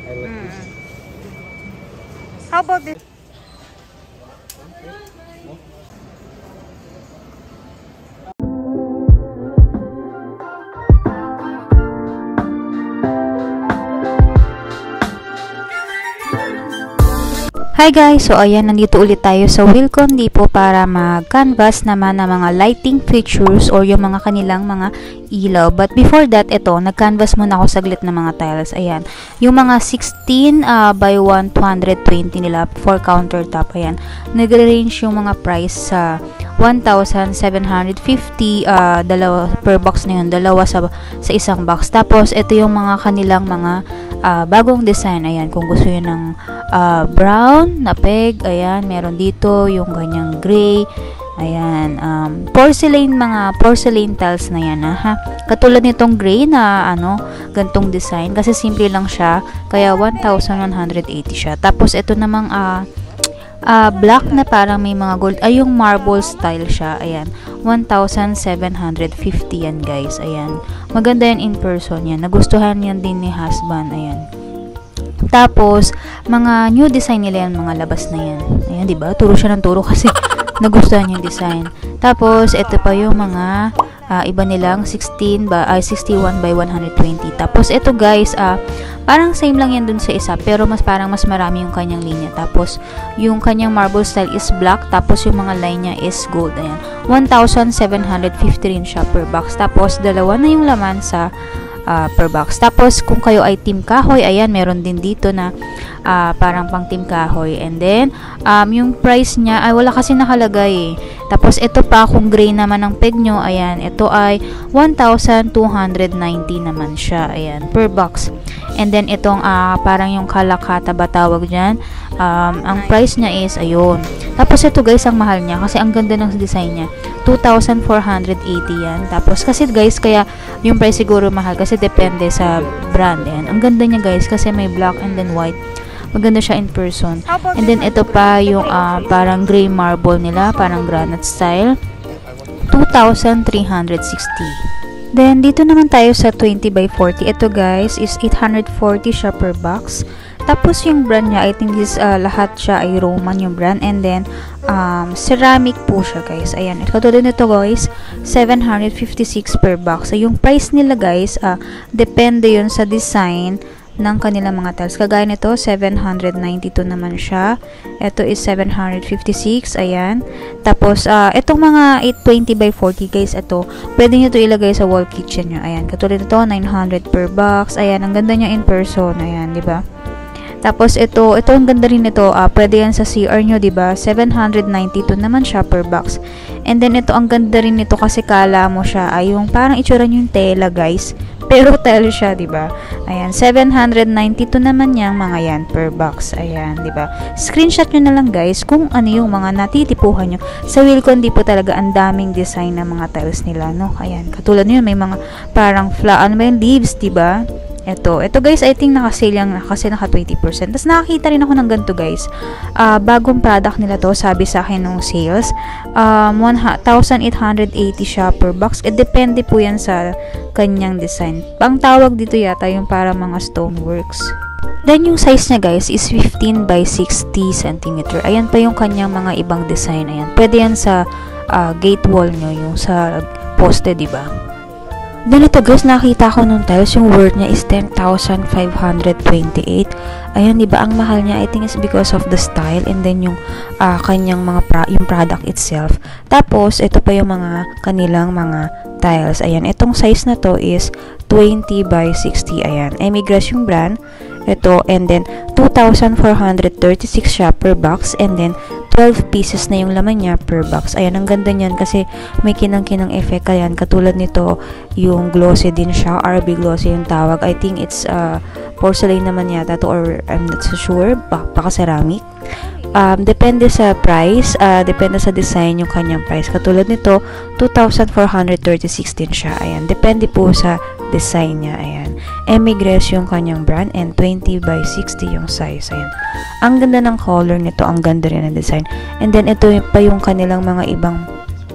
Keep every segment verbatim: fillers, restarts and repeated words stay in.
I like Mm. this. How about this? No? Hi guys! So ayan, nandito ulit tayo sa Wilcon Depot para mag-canvas naman ng mga lighting fixtures or yung mga kanilang mga ilaw. But before that, ito, nag-canvas muna ako saglit ng mga tiles. Ayan, yung mga sixteen uh, by one, two twenty nila for countertop. Ayan, nag-range yung mga price sa one thousand seven hundred fifty, uh, dalawa per box na yun, dalawa sa, sa isang box. Tapos, ito yung mga kanilang mga uh, bagong design. Ayan, kung gusto yun ng uh, brown na peg, ayan, meron dito yung ganyang gray. Ayan, um, porcelain, mga porcelain tiles na yan, ha. Katulad nitong gray na, ano, gantong design. Kasi simple lang siya, kaya one thousand one hundred eighty siya. Tapos, ito namang, ah, uh, Uh, black na parang may mga gold, ay yung marble style siya, ayan, one thousand seven hundred fifty yan guys, ayan, maganda yan in person yan, nagustuhan yan din ni husband, ayan. Tapos, mga new design nila yan, mga labas na yan, ayan, diba, turo siya ng turo kasi nagustuhan yung design. Tapos, ito pa yung mga uh, iba nilang sixteen by, uh, sixty-one by one twenty. Tapos, ito guys, ah, uh, parang same lang yan dun sa isa, pero mas parang mas marami yung kanyang linya. Tapos, yung kanyang marble style is black, tapos yung mga line niya is gold. Ayan, one thousand seven hundred fifty rin siya per box. Tapos, dalawa na yung laman sa uh, per box. Tapos, kung kayo ay team kahoy, ayan, meron din dito na uh, parang pang team kahoy. And then, um, yung price niya, ay wala kasi nakalagay eh. Tapos, ito pa, kung gray naman ang peg nyo, ayan, ito ay one thousand two hundred ninety naman siya, ayan, per box. And then, itong uh, parang yung kalakata ba tawag dyan, um, ang price niya is, ayun. Tapos, ito guys, ang mahal niya, kasi ang ganda ng design niya, two thousand four hundred eighty yan. Tapos, kasi guys, kaya yung price siguro mahal, kasi depende sa brand, ayan. Ang ganda niya guys, kasi may black and then white. Maganda siya in person. And then, ito pa yung uh, parang gray marble nila, parang granite style, two thousand three hundred sixty. Then, dito naman tayo sa twenty by forty. Ito guys, is eight hundred forty siya per box. Tapos, yung brand niya, I think this, uh, lahat siya ay Roman yung brand. And then, um, ceramic po siya guys. Ayan, katulad nito guys, seven hundred fifty-six per box. So, yung price nila guys, uh, depende yun sa design ng kanilang mga tiles. Kagaya nito, seven hundred ninety-two naman siya. Ito is seven hundred fifty-six. Ayan. Tapos, uh, itong mga eight twenty by forty guys, ito, pwede nyo ito ilagay sa wall kitchen nyo. Ayan. Katulad nito, nine hundred per box. Ayan. Ang ganda niya in person. Ayan. Diba? Tapos, ito, ito ang ganda rin nito. Uh, pwede yan sa C R nyo, diba? seven hundred ninety-two naman siya per box. And then, ito, ang ganda rin nito kasi kala mo siya ay yung parang itsura nyo yung tela, guys. Pero tile siya, diba? Ayan, seven hundred ninety-two naman yang mga yan per box. Ayan, diba? Screenshot nyo na lang, guys, kung ano yung mga natitipuhan nyo. Sa Wilcon Depot talaga, ang daming design ng mga tiles nila, no? Ayan, katulad nyo, may mga parang fla, ano ba yung leaves, diba? Ito, ito guys, I think naka-sale lang kasi naka twenty percent. Tapos nakakita rin ako ng ganito guys. Uh, bagong product nila to, sabi sa akin nung sales. Um, one thousand eight hundred eighty siya per box. E depende po yan sa kanyang design. Pang tawag dito yata yung para mga stoneworks. Then yung size niya guys is fifteen by sixty centimeter. Ayan pa yung kanyang mga ibang design. Ayan. Pwede yan sa uh, gate wall nyo, yung sa poste, diba? Then ito guys, nakita ko nung tiles, yung worth niya is ten thousand five hundred twenty-eight. Ayan, diba, ang mahal niya, I think is because of the style and then yung uh, kanyang mga, pra yung product itself. Tapos, ito pa yung mga kanilang mga tiles. Ayan, itong size na to is twenty by sixty. Ayan, Emigress yung brand. Ito, and then, two thousand four hundred thirty-six siya per box, and then, twelve pieces na yung laman niya per box. Ayan, ang ganda niyan kasi may kinang-kinang effect. Ayan, katulad nito, yung glossy din siya, R B glossy yung tawag. I think it's uh, porcelain naman yata to, or I'm not so sure, baka ceramic. Um, depende sa price, uh, depende sa design yung kanyang price. Katulad nito, two thousand four hundred thirty-six din siya. Ayan, depende po sa design niya. Ayan, Emigress yung kanyang brand, and twenty by sixty yung size. Ayan, ang ganda ng color nito, ang ganda rin ng design. And then, ito pa yung kanilang mga ibang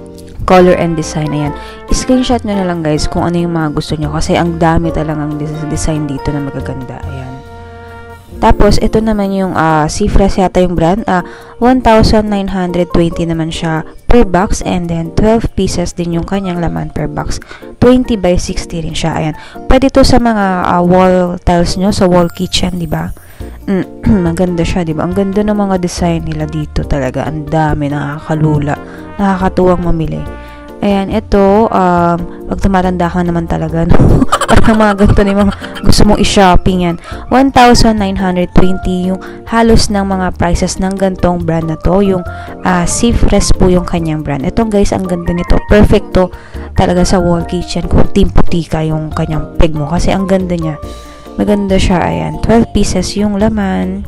color and design. Ayan, screenshot nyo na lang guys kung ano yung mga gusto nyo, kasi ang dami talagang design dito na magaganda. Ayan. Tapos, ito naman yung uh, Seafresh yata yung brand. Uh, one thousand nine hundred twenty naman siya per box. And then, twelve pieces din yung kanyang laman per box. twenty by sixty rin siya. Ayan. Pwede to sa mga uh, wall tiles nyo, sa wall kitchen, di ba? Mm, maganda siya, di ba? Ang ganda ng mga design nila dito talaga. Ang dami, nakakalula. Nakakatuwang mamili. Ayan, ito, um, pag tumatanda ka naman talaga, no? Parang mga ganito na yung mga gusto mong i-shopping yan. one thousand nine hundred twenty yung halos ng mga prices ng gantong brand na to. Yung uh, Seafresh po yung kanyang brand. Itong guys, ang ganda nito. Perfecto talaga sa wall kitchen kung team putika yung kanyang peg mo. Kasi ang ganda niya. Maganda siya, ayan. twelve pieces yung laman.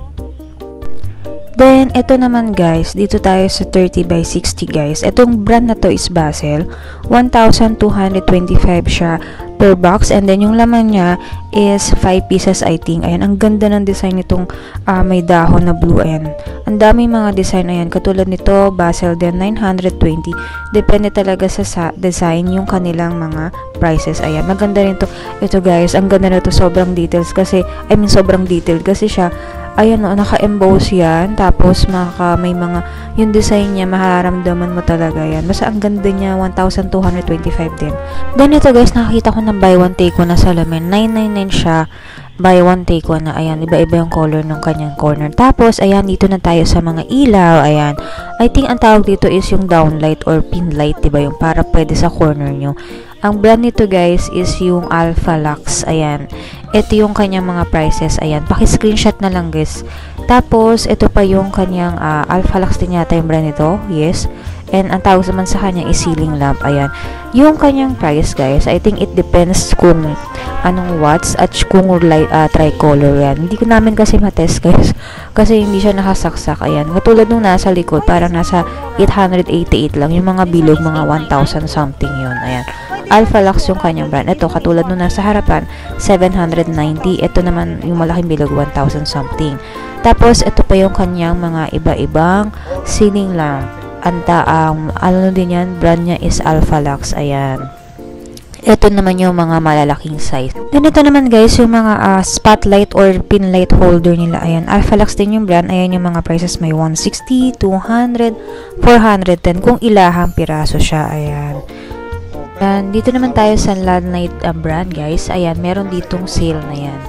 Then, ito naman guys, dito tayo sa thirty by sixty guys. Itong brand na to is Basel. one thousand two hundred twenty-five siya per box. And then, yung laman niya is five pieces I think. Ayan, ang ganda ng design nitong uh, may dahon na blue. Ayan, ang daming mga design. Ayan, katulad nito, Basel din, nine hundred twenty. Depende talaga sa, sa design yung kanilang mga prices. Ayan, maganda rin to. Ito guys, ang ganda na to. Sobrang details kasi, I mean, sobrang detailed kasi siya. Ayan o, naka-emboss yan. Tapos, maka, may mga, yung design niya, maharamdaman mo talaga yan. Basta, ang ganda niya, one thousand two hundred twenty-five din. Then, ito guys, nakakita ko ng buy one take one na salamin. nine ninety-nine siya. Buy one take one na, ayan, iba-iba yung color ng kanyang corner. Tapos, ayan, dito na tayo sa mga ilaw. Ayan. I think, ang tawag dito is yung downlight or pin light, diba? Yung para pwede sa corner nyo. Ang brand nito guys is yung Alpha Lux. Ayan. Ito yung kanyang mga prices. Ayan. Paki-screenshot na lang guys. Tapos, ito pa yung kanyang uh, Alpha Lux din yata yung brand nito. Yes. And ang tawag naman sa kanya is ceiling lamp. Ayan. Yung kanyang price guys, I think it depends kung anong watts at kung light, uh, tricolor yan. Hindi ko namin kasi matest guys. Kasi hindi siya nakasaksak. Ayan. Katulad nung nasa likod, parang nasa eight hundred eighty-eight lang. Yung mga bilog, mga one thousand something yun. Ayan. Alpha Lux yung kanyang brand. Ito, katulad nung nasa harapan, seven hundred ninety. Ito naman, yung malaking bilog, one thousand something. Tapos, ito pa yung kanyang mga iba-ibang ceiling lamp. Anta, um, ano din yan, brand niya is Alpha Lux. Ayan. Ito naman yung mga malalaking size. Then, ito naman guys, yung mga uh, spotlight or pin light holder nila. Ayan, Alpha Lux din yung brand. Ayan yung mga prices. May one sixty, two hundred, four hundred ten. Kung ilahang piraso siya. Ayan. Ayan, dito naman tayo sa Landlight uh, brand guys. Ayan, meron ditong sale na yan.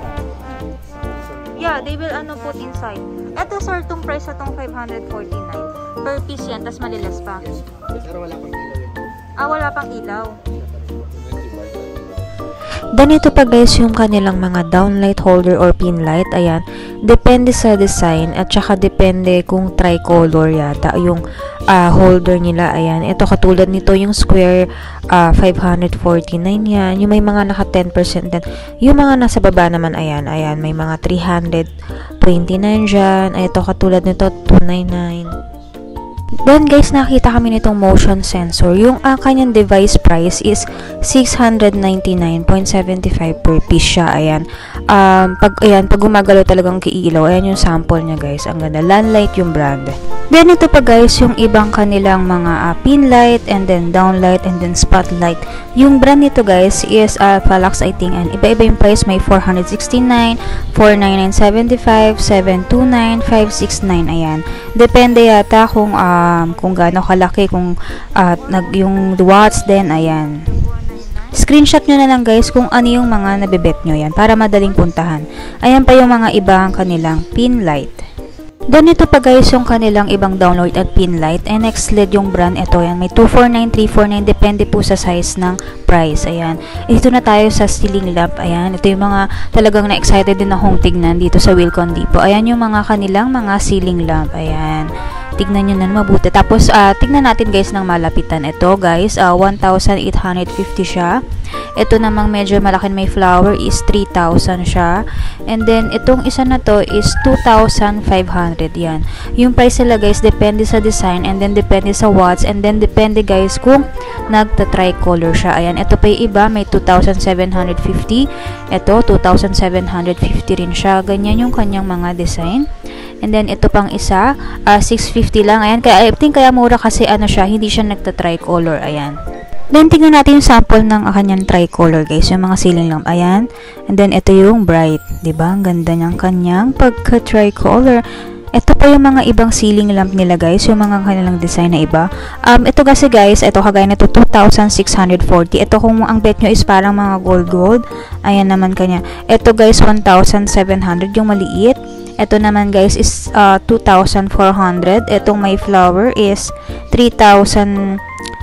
Yeah, they will ano put inside. Ito sir, itong price na itong five hundred forty-nine. Per piece yan, tas malilas pa. Pero wala pang ilaw yan. Ah, wala pang ilaw. Ganito pa guys yung kanilang mga downlight holder or pin light. Ayan, depende sa design at saka depende kung tricolor yata yung uh, holder nila. Ayan, ito katulad nito yung square uh, five hundred forty-nine yan. Yung may mga naka ten percent din. Yung mga nasa baba naman, ayan, ayan, may mga three hundred twenty-nine dyan. Ito katulad nito two ninety-nine. Then guys, nakita kami nitong motion sensor. Yung uh, kanyang device price is six hundred ninety-nine seventy-five per piece siya. Ayan. Um, pag, ayan, pag gumagalaw talagang kiilaw. Ayan yung sample niya guys. Ang ganda. Landlight yung brand. Then ito pa guys, yung ibang kanilang mga uh, pin light and then downlight and then spotlight. Yung brand nito guys is Alpha Lux I think. And iba-iba yung price. May four hundred sixty-nine, four ninety-nine seventy-five, seven twenty-nine, five sixty-nine. Ayan. Depende yata kung uh, Um, kung gaano kalaki, kung uh, nag, yung watts din, ayan. Screenshot nyo na lang guys kung ano yung mga nabibet nyo yan para madaling puntahan. Ayan pa yung mga ibang kanilang pin light. Then ito pa guys yung kanilang ibang download at pin light. And next L E D yung brand. Ito yan. May two forty-nine, three forty-nine. Depende po sa size ng price. Ayan. Ito na tayo sa ceiling lamp. Ayan. Ito yung mga talagang na-excited din akong tignan dito sa Wilcon Depot. Ayan yung mga kanilang mga ceiling lamp. Ayan. Tignan nyo na mabuti. Tapos, uh, tignan natin guys ng malapitan. Ito guys, uh, one thousand eight hundred fifty siya. Ito namang medyo malaki may flower is three thousand siya. And then, itong isa na to is two thousand five hundred yan. Yung price nila guys, depende sa design and then depende sa watts and then depende guys kung nagta-tricolor siya. Ayan, ito pa yung iba, may two thousand seven hundred fifty. Ito, two thousand seven hundred fifty rin siya. Ganyan yung kanyang mga design. And then, ito pang isa, uh, six fifty lang. Ayan, kaya, I think kaya mura kasi ano siya, hindi siya nagta-tricolor. Ayan. Then, tingnan natin yung sample ng kanyang tricolor, guys. Yung mga ceiling lamp. Ayan. And then, ito yung bright. Diba? Ang ganda niyang kanyang pagka-tricolor. Ito po yung mga ibang ceiling lamp nila, guys. Yung mga kanilang design na iba. Um, ito kasi, guys, ito kagaya na ito, two thousand six hundred forty. Ito kung ang bet nyo is parang mga gold-gold. Ayan naman kanya. Ito, guys, one thousand seven hundred. Yung maliit. Ito naman, guys, is uh, two thousand four hundred. Itong may flower is three thousand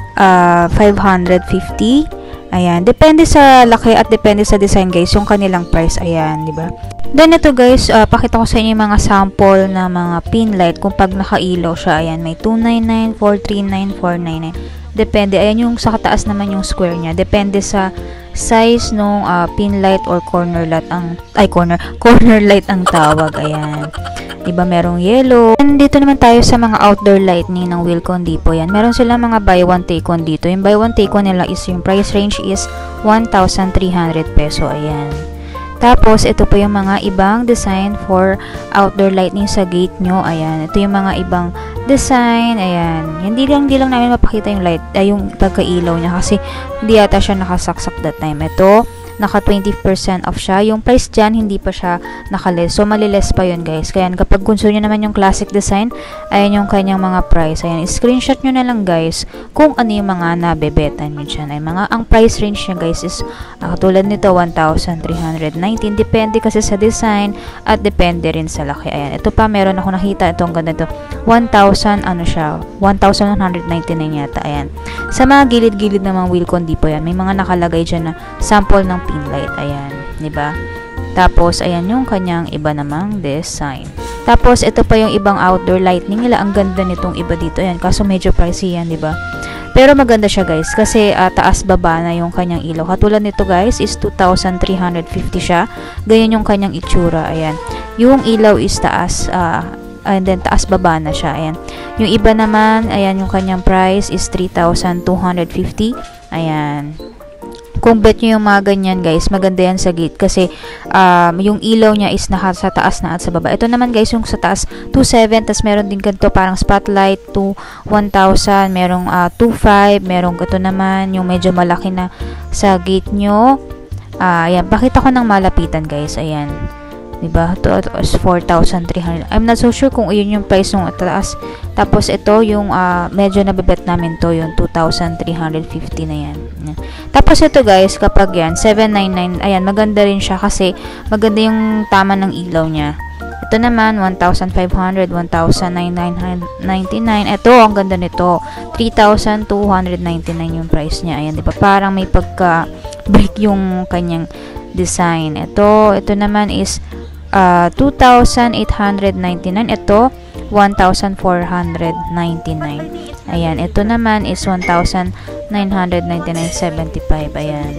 five hundred fifty. Ayan. Depende sa laki at depende sa design, guys, yung kanilang price. Ayan, di ba? Then, ito, guys, uh, pakita ko sa inyo yung mga sample na mga pin light kung pag nakailaw siya. Ayan, may two ninety-nine, four thirty-nine, four ninety-nine. Depende. Ayan yung sa kataas naman yung square niya. Depende sa size nung uh, pin light or corner light ang ay corner corner light ang tawag. Ayan. Diba merong yellow. And dito naman tayo sa mga outdoor lighting ng Wilcon Depot. Yan. Meron sila mga buy one take one dito. Yung buy one take one nila is yung price range is one thousand three hundred peso. Ayan. Tapos, ito po yung mga ibang design for outdoor lighting sa gate nyo. Ayan. Ito yung mga ibang design. Ayan. Hindi lang, hindi lang namin mapakita yung light, ay yung pagkailaw niya kasi hindi yata siya nakasaksak that time. Ito, naka twenty percent off siya. Yung price dyan, hindi pa siya nakaless. So, maliless pa yun, guys. Kaya, kapag gusto nyo naman yung classic design, ayan yung kanyang mga price. Ayan, screenshot nyo na lang, guys, kung ano yung mga nabebetan nyo dyan. Ay, mga, ang price range niya, guys, is uh, katulad nito, one thousand three hundred nineteen. Depende kasi sa design at depende rin sa laki. Ayan, ito pa, meron ako nakita. Ito, ang ganda ito. one thousand, ano siya, one thousand one hundred ninety-nine yata. Ayan. Sa mga gilid-gilid ng mga Wilcon Depot yan, may mga nakalagay dyan na sample ng pin light. Ayan, di ba? Tapos, ayan yung kanyang iba namang design. Tapos, ito pa yung ibang outdoor lighting nila. Ang ganda nitong iba dito. Ayan, kaso medyo pricey yan, di ba? Pero maganda siya, guys, kasi uh, taas-baba na yung kanyang ilaw. Katulad nito, guys, is two thousand three hundred fifty siya. Ganyan yung kanyang itsura. Ayan. Yung ilaw is taas, uh, and then taas-baba na siya. Ayan. Yung iba naman, ayan yung kanyang price is three thousand two hundred fifty. Ayan. Kung bet nyo yung mga ganyan, guys, maganda yan sa gate kasi um, yung ilaw niya is naka sa taas na at sa baba. Ito naman, guys, yung sa taas two seven, tas meron din ganito parang spotlight to one thousand, merong uh, two five, merong ito naman yung medyo malaki na sa gate nyo. Uh, ayan, pakita ko ng malapitan, guys. Ayan. Diba? Ito, ito is four thousand three hundred. I'm not so sure kung iyon yung price ng taas. Tapos, ito yung uh, medyo nabibet namin to, yung two thousand three hundred fifty na yan. Yan. Tapos, ito, guys, kapag yan, seven ninety-nine, ayan, maganda rin siya kasi maganda yung tama ng ilaw niya. Ito naman, one thousand five hundred, one thousand nine hundred ninety-nine. Ito, ang ganda nito. three thousand two hundred ninety-nine yung price niya. Ayan, diba? Parang may pagka-break yung kanyang design. Ito, ito naman is Uh, two thousand eight hundred ninety-nine. Ito, one thousand four hundred ninety-nine. Ayan. Ito naman is one thousand nine hundred ninety-nine seventy-five. Ayan.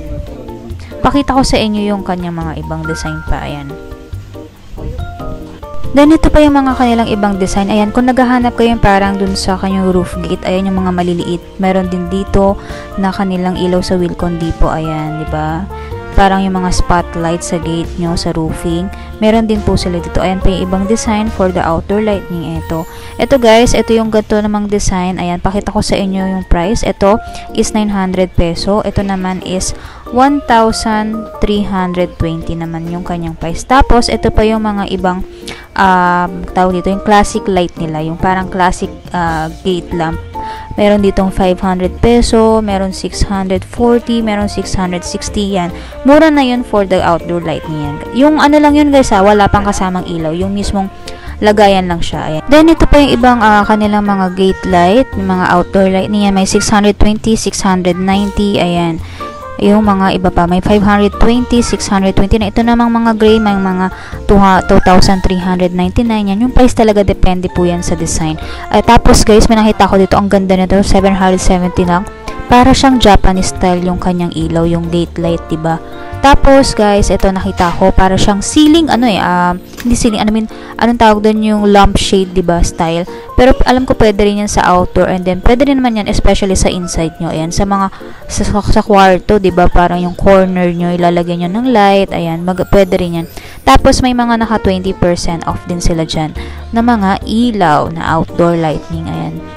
Pakita ko sa inyo yung kanyang mga ibang design pa. Ayan. Then, ito pa yung mga kanilang ibang design. Ayan. Kung naghahanap kayo parang dun sa kanyang roof gate, ayan yung mga maliliit. Meron din dito na kanilang ilaw sa Wilcon Depot. Ayan. Diba? Parang yung mga spotlight sa gate nyo, sa roofing. Meron din po sila dito. Ayan pa yung ibang design for the outdoor lighting. Ito. Ito, guys, ito yung ganito namang design. Ayan, pakita ko sa inyo yung price. Ito is nine hundred peso. Ito naman is one thousand three hundred twenty naman yung kanyang price. Tapos, ito pa yung mga ibang um, tawag dito, yung classic light nila. Yung parang classic uh, gate lamp. Meron ditong five hundred peso, meron six hundred forty, meron six hundred sixty yan. Mura na yun for the outdoor light niyan. Yung ano lang yun, guys, ha, wala pang kasamang ilaw. Yung mismong lagayan lang siya. Ayan. Then, ito pa yung ibang uh, kanilang mga gate light, yung mga outdoor light niya. May six hundred twenty, six hundred ninety, ayan. Yung mga iba pa, may five hundred twenty, six hundred twenty na. Ito namang mga gray, may mga two thousand three hundred ninety-nine yan. Yung price talaga depende po yan sa design. At tapos, guys, may nakita ko dito, ang ganda nito, seven hundred seventy lang. Para siyang Japanese style yung kanyang ilaw, yung gate light, diba? Tapos, guys, ito nakita ko, para siyang ceiling, ano eh, uh, hindi ceiling, I mean, anong tawag doon, yung lampshade, diba, style. Pero alam ko pwede rin yan sa outdoor, and then pwede rin naman yan especially sa inside nyo. Ayan, sa mga sa, sa kwarto, 'di ba? Parang yung corner nyo ilalagay nyo ng light. Ayan, mag, pwede rin yan. Tapos may mga naka twenty percent off din sila diyan na mga ilaw na outdoor lighting. Ayan.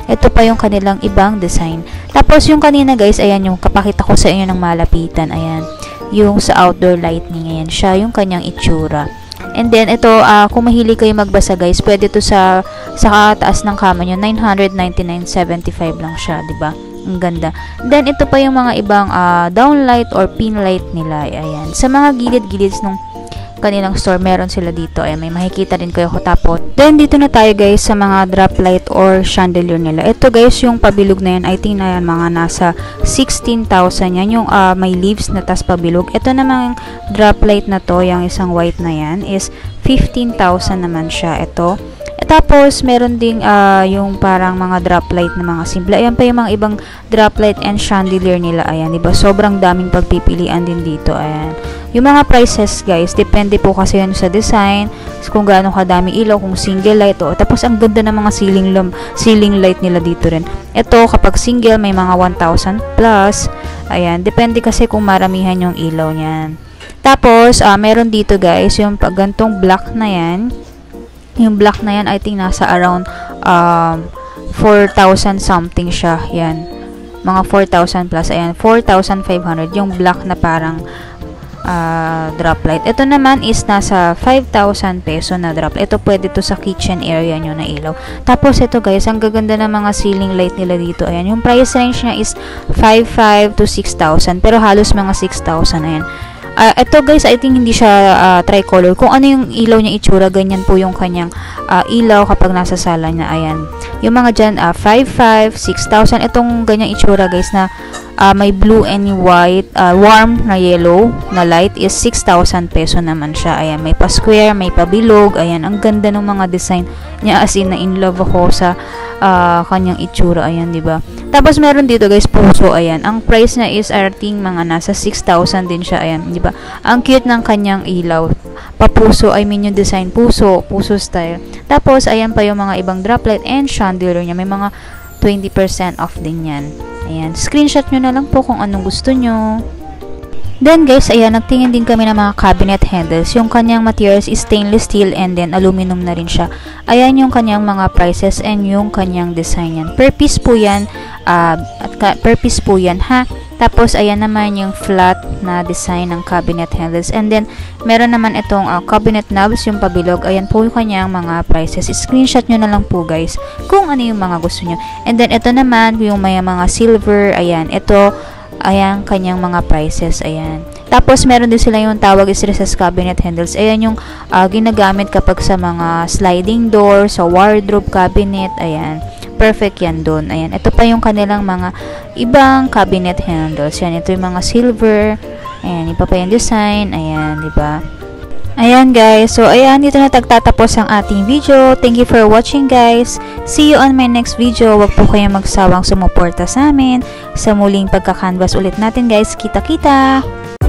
Ito pa yung kanilang ibang design. Tapos yung kanina guys, ayan yung kapakita ko sa inyo ng malapitan. Ayan, yung sa outdoor lighting. Ayan siya, yung kanyang itsura. And then, ito, uh, kung mahilig kayo magbasa guys, pwede to sa, sa taas ng kama nyo, nine ninety-nine seventy-five lang siya, ba diba? Ang ganda. Then, ito pa yung mga ibang uh, downlight or pin light nila. Ayan. Sa mga gilid-gilid ng kanilang store, meron sila dito. Ayan, may makikita din kayo tapos. Then, dito na tayo guys sa mga drop light or chandelier nila. Ito guys, yung pabilog na yan, I think na yan, mga nasa sixteen thousand yan. Yung uh, may leaves na tas pabilog. Ito namang drop light na to, yung isang white na yan, is fifteen thousand naman siya. Ito. Tapos, meron ding uh, yung parang mga drop light na mga simple. Ayan pa yung mga ibang drop light and chandelier nila. Ayan, diba? Sobrang daming pagpipilian din dito. Ayan. Yung mga prices, guys, depende po kasi yun sa design, kung gaano kadami ilaw, kung single light. O. Tapos, ang ganda ng mga ceiling, ceiling light nila dito rin. Ito, kapag single, may mga one thousand plus. Ayan, depende kasi kung maramihan yung ilaw niyan. Tapos, uh, meron dito, guys, yung paggantong black na yan. Yung black na yan, I think nasa around um, four thousand something siya. Yan. Mga four thousand plus. Ayan, four thousand five hundred. Yung black na parang uh, drop light. Ito naman is nasa five thousand peso na drop light. Ito pwede to sa kitchen area nyo na ilaw. Tapos ito guys, ang gaganda ng mga ceiling light nila dito. Ayan, yung price range niya is five thousand five hundred to six thousand. Pero halos mga six thousand. Ayan. Uh, ito guys, I think hindi siya uh, tricolor. Kung ano yung ilaw niya itsura, ganyan po yung kanyang uh, ilaw kapag nasa sala niya. Ayan. Yung mga dyan, uh, five thousand five hundred, six thousand. Itong ganyang itsura guys na uh, may blue and white, uh, warm na yellow na light is six thousand peso naman siya. Ayan. May pa-square, may pa-bilog. Ayan. Ang ganda ng mga design niya, as in na in love ako sa uh, kanyang itsura. Ayan, diba? Tapos meron dito guys, puso. Ayan. Ang price na is I think mga nasa six thousand din siya. Ayan, di ba? Ang cute ng kanyang ilaw. Papuso, I mean yung design puso, puso style. Tapos ayan pa yung mga ibang drop light and chandelier niya. May mga twenty percent off din yan. Ayan, screenshot nyo na lang po kung anong gusto nyo. Then guys, ayan, nagtingin din kami ng mga cabinet handles. Yung kanyang materials is stainless steel and then aluminum na rin siya. Ayan yung kanyang mga prices and yung kanyang design yan. Per piece po yan, uh, per piece po yan ha. Tapos ayan naman yung flat na design ng cabinet handles. And then meron naman itong uh, cabinet knobs, yung pabilog. Ayan po yung kanyang mga prices. Screenshot nyo na lang po guys kung ano yung mga gusto nyo. And then ito naman yung may mga silver. Ayan, ito ayan, kanyang mga prices, ayan. Tapos, meron din sila yung tawag is recessed cabinet handles. Ayan yung uh, ginagamit kapag sa mga sliding door, sa wardrobe cabinet, ayan. Perfect yan doon, ayan. Ito pa yung kanilang mga ibang cabinet handles. Yan, ito yung mga silver, ayan, iba pa yung design, ayan, diba? Ayan guys, so ayan, dito na tagtatapos ang ating video. Thank you for watching guys. See you on my next video. Huwag po kayong magsawang sumuporta sa amin. Sa muling pagka-canvas ulit natin guys. Kita-kita!